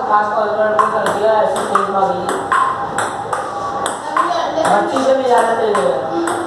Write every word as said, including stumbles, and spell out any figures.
खास कॉल पर कर दिया ऐसे तेज भागी भट्टी से भी ज़्यादा तेज है।